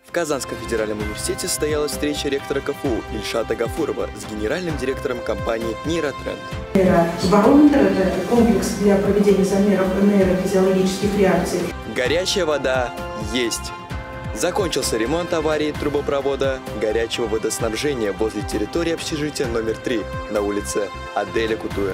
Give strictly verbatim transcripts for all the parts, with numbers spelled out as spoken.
В Казанском федеральном университете состоялась встреча ректора КФУ Ильшата Гафурова с генеральным директором компании «Нейротренд». Нейробарометр – это комплекс для проведения замеров нейрофизиологических реакций. Горячая вода есть. Закончился ремонт аварии трубопровода горячего водоснабжения возле территории общежития номер три на улице Аделя Кутуя.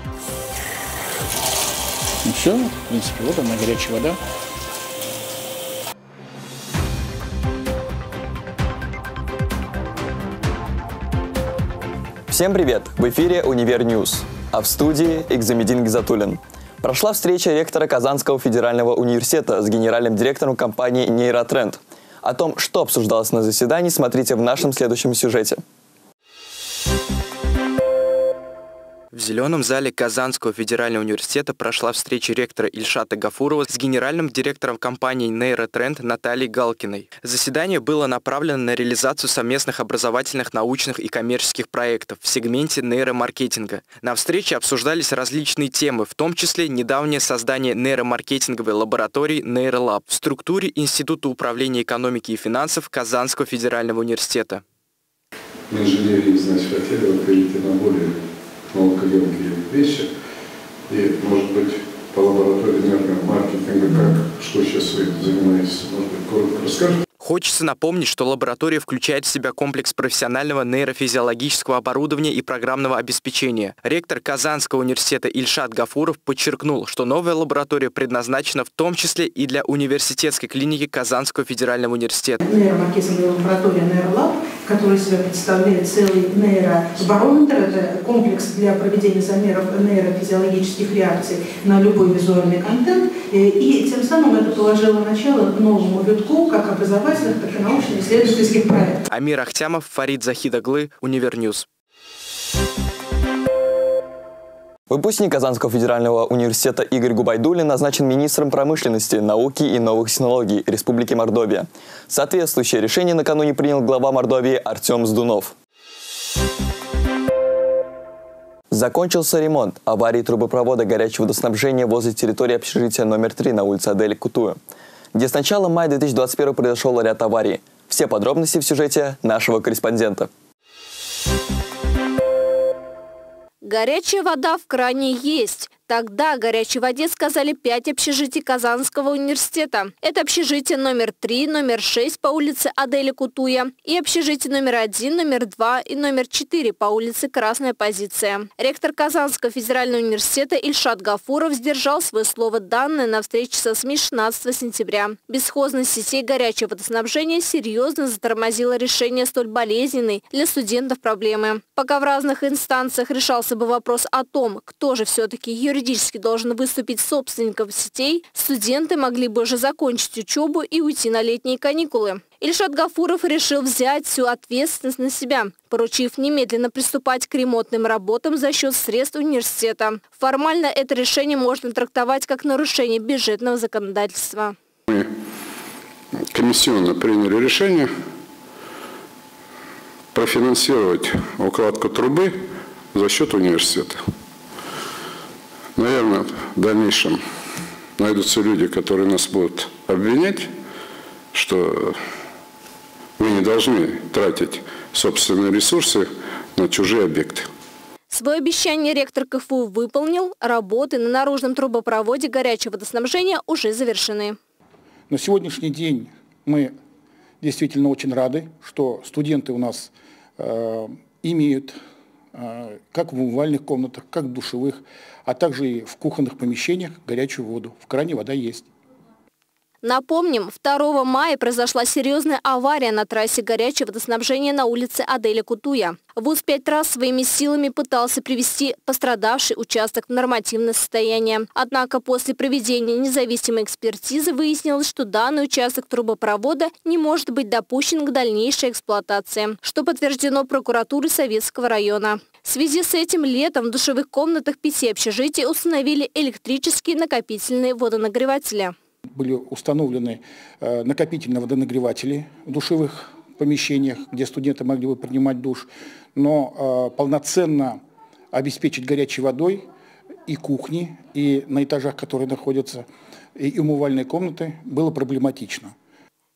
Ну все, в принципе, вот она, горячая вода. Всем привет! В эфире Универньюз, а в студии Экзамедин Гизатуллин. Прошла встреча ректора Казанского федерального университета с генеральным директором компании «Нейротренд». О том, что обсуждалось на заседании, смотрите в нашем следующем сюжете. В Зеленом зале Казанского федерального университета прошла встреча ректора Ильшата Гафурова с генеральным директором компании «Нейротренд» Натальей Галкиной. Заседание было направлено на реализацию совместных образовательных, научных и коммерческих проектов в сегменте нейромаркетинга. На встрече обсуждались различные темы, в том числе недавнее создание нейромаркетинговой лаборатории «Нейролаб» в структуре Института управления экономики и финансов Казанского федерального университета. В инженерии, значит, хотели вот перейти на более наукоемкие вещи. И, может быть, по лаборатории нейромаркетинга, как, что сейчас вы занимаетесь, может быть, коротко расскажете? Хочется напомнить, что лаборатория включает в себя комплекс профессионального нейрофизиологического оборудования и программного обеспечения. Ректор Казанского университета Ильшат Гафуров подчеркнул, что новая лаборатория предназначена в том числе и для университетской клиники Казанского федерального университета. Нейромаркетинговая лаборатория «Нейролаб», которая себя представляет целый нейробарометр, это комплекс для проведения замеров нейрофизиологических реакций на любой визуальный контент, и тем самым это положило начало новому витку как образовательному, так и научно-исследовательских проектов. Амир Ахтямов, Фарид Захидаглы, Универньюз. Выпускник Казанского федерального университета Игорь Губайдуллин назначен министром промышленности, науки и новых технологий Республики Мордовия. Соответствующее решение накануне принял глава Мордовии Артем Сдунов. Закончился ремонт аварии трубопровода горячего водоснабжения возле территории общежития номер три на улице Адель Кутуя, где с начала мая две тысячи двадцать первого произошел ряд аварий. Все подробности в сюжете нашего корреспондента. Горячая вода в кране есть. Тогда о горячей воде сказали пять общежитий Казанского университета. Это общежитие номер три, номер шесть по улице Аделя Кутуя и общежитие номер один, номер два и номер четыре по улице Красная Позиция. Ректор Казанского федерального университета Ильшат Гафуров сдержал свое слово, данное на встрече со СМИ шестнадцатого сентября. Бесхозность сетей горячего водоснабжения серьезно затормозила решение столь болезненной для студентов проблемы. Пока в разных инстанциях решался бы вопрос о том, кто же все-таки юридически Юридически должен выступить собственником сетей, студенты могли бы уже закончить учебу и уйти на летние каникулы. Ильшат Гафуров решил взять всю ответственность на себя, поручив немедленно приступать к ремонтным работам за счет средств университета. Формально это решение можно трактовать как нарушение бюджетного законодательства. Мы комиссионно приняли решение профинансировать укладку трубы за счет университета. Наверное, в дальнейшем найдутся люди, которые нас будут обвинять, что мы не должны тратить собственные ресурсы на чужие объекты. Свое обещание ректор КФУ выполнил. Работы на наружном трубопроводе горячего водоснабжения уже завершены. На сегодняшний день мы действительно очень рады, что студенты у нас э, имеют как в умывальных комнатах, как в душевых, а также и в кухонных помещениях горячую воду. В кране вода есть. Напомним, второго мая произошла серьезная авария на трассе горячего водоснабжения на улице Аделя Кутуя. ВУЗ пять раз своими силами пытался привести пострадавший участок в нормативное состояние. Однако после проведения независимой экспертизы выяснилось, что данный участок трубопровода не может быть допущен к дальнейшей эксплуатации, что подтверждено прокуратурой Советского района. В связи с этим летом в душевых комнатах пяти общежитий установили электрические накопительные водонагреватели. Были установлены э, накопительные водонагреватели в душевых помещениях, где студенты могли бы принимать душ, но э, полноценно обеспечить горячей водой и кухни, и на этажах, которые находятся, и умывальные комнаты, было проблематично.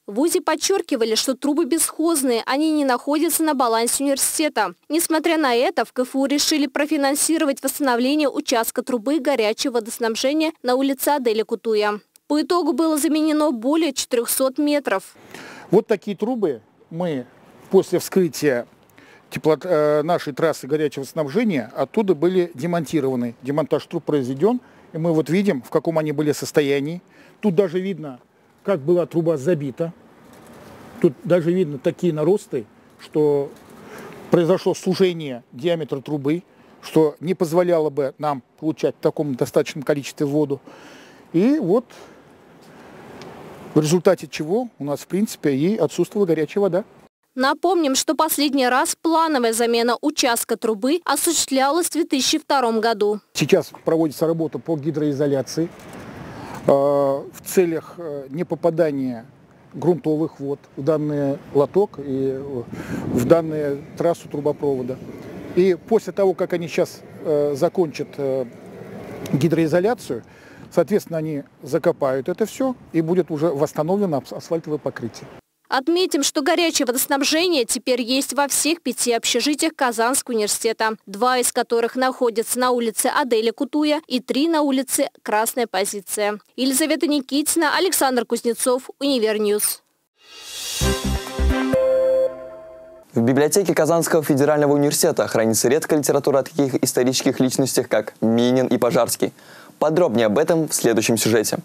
В вузе подчеркивали, что трубы бесхозные, они не находятся на балансе университета. Несмотря на это, в КФУ решили профинансировать восстановление участка трубы горячего водоснабжения на улице Адели Кутуя. По итогу было заменено более четырёхсот метров. Вот такие трубы мы после вскрытия тепло, э, нашей трассы горячего снабжения оттуда были демонтированы. Демонтаж труб произведен, и мы вот видим, в каком они были состоянии. Тут даже видно, как была труба забита. Тут даже видно такие наросты, что произошло сужение диаметра трубы, что не позволяло бы нам получать в таком достаточном количестве воду. И вот в результате чего у нас, в принципе, и отсутствовала горячая вода. Напомним, что последний раз плановая замена участка трубы осуществлялась в две тысячи втором году. Сейчас проводится работа по гидроизоляции э, в целях э, непопадания грунтовых вод в данный лоток и в данную трассу трубопровода. И после того, как они сейчас э, закончат э, гидроизоляцию, соответственно, они закопают это все и будет уже восстановлено асфальтовое покрытие. Отметим, что горячее водоснабжение теперь есть во всех пяти общежитиях Казанского университета, два из которых находятся на улице Адели Кутуя и три на улице Красная Позиция. Елизавета Никитина, Александр Кузнецов, Универньюз. В библиотеке Казанского федерального университета хранится редкая литература о таких исторических личностях, как Минин и Пожарский. Подробнее об этом в следующем сюжете.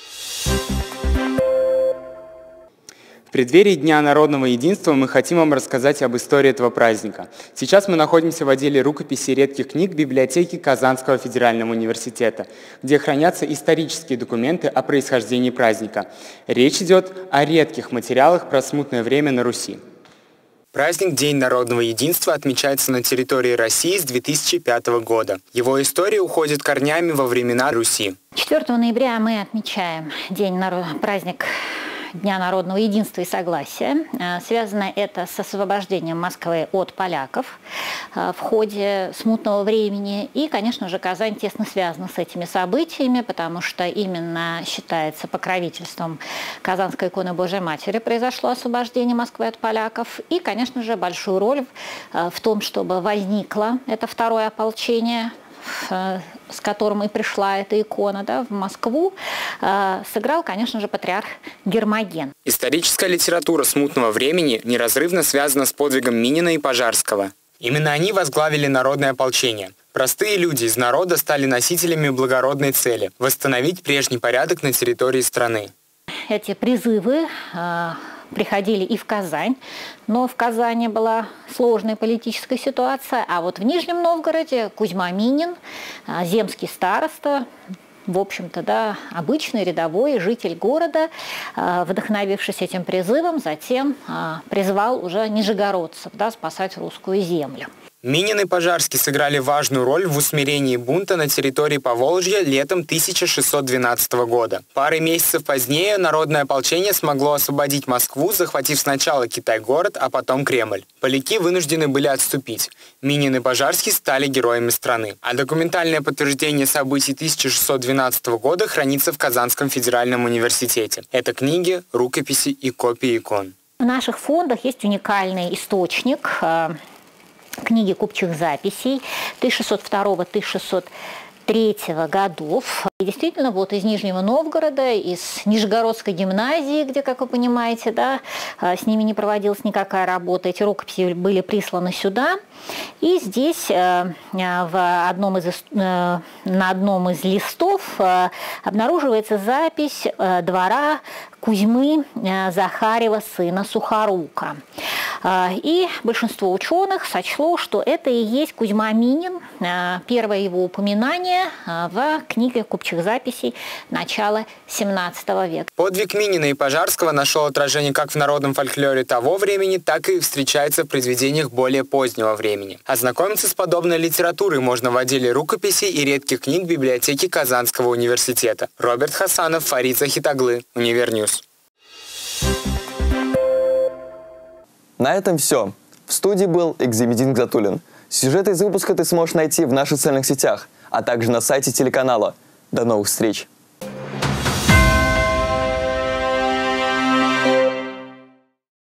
В преддверии Дня народного единства мы хотим вам рассказать об истории этого праздника. Сейчас мы находимся в отделе рукописи редких книг библиотеки Казанского федерального университета, где хранятся исторические документы о происхождении праздника. Речь идет о редких материалах про смутное время на Руси. Праздник День народного единства отмечается на территории России с две тысячи пятого года. Его история уходит корнями во времена Руси. четвёртого ноября мы отмечаем день народ... праздник Дня народного единства и согласия. Связано это с освобождением Москвы от поляков в ходе смутного времени. И, конечно же, Казань тесно связана с этими событиями, потому что именно считается покровительством Казанской иконы Божией Матери произошло освобождение Москвы от поляков. И, конечно же, большую роль в том, чтобы возникло это второе ополчение, с которым и пришла эта икона, да, в Москву, э, сыграл, конечно же, патриарх Гермоген. Историческая литература смутного времени неразрывно связана с подвигом Минина и Пожарского. Именно они возглавили народное ополчение. Простые люди из народа стали носителями благородной цели – восстановить прежний порядок на территории страны. Эти призывы э, приходили и в Казань, но в Казани была сложная политическая ситуация, а вот в Нижнем Новгороде Кузьма Минин, земский староста, в общем-то, да, обычный рядовой житель города, вдохновившись этим призывом, затем призвал уже нижегородцев, да, спасать русскую землю. Минин и Пожарский сыграли важную роль в усмирении бунта на территории Поволжья летом тысяча шестьсот двенадцатого года. Парой месяцев позднее народное ополчение смогло освободить Москву, захватив сначала Китай-город, а потом Кремль. Поляки вынуждены были отступить. Минин и Пожарский стали героями страны. А документальное подтверждение событий тысяча шестьсот двенадцатого года хранится в Казанском федеральном университете. Это книги, рукописи и копии икон. В наших фондах есть уникальный источник книги купчих записей тысяча шестьсот второго — тысяча шестьсот третьего годов. И действительно, вот из Нижнего Новгорода, из Нижегородской гимназии, где, как вы понимаете, да, с ними не проводилась никакая работа, эти рукописи были присланы сюда. И здесь в одном из, на одном из листов обнаруживается запись двора Кузьмы Захарева, сына Сухорука. И большинство ученых сочло, что это и есть Кузьма Минин, первое его упоминание в книге купчих записей начала семнадцатого века. Подвиг Минина и Пожарского нашел отражение как в народном фольклоре того времени, так и встречается в произведениях более позднего времени. Ознакомиться с подобной литературой можно в отделе рукописей и редких книг библиотеки Казанского университета. Роберт Хасанов, Фарид Захитаглы, Универньюз. На этом все. В студии был Экзимедин Гзатуллин. Сюжеты из выпуска ты сможешь найти в наших социальных сетях, а также на сайте телеканала. До новых встреч!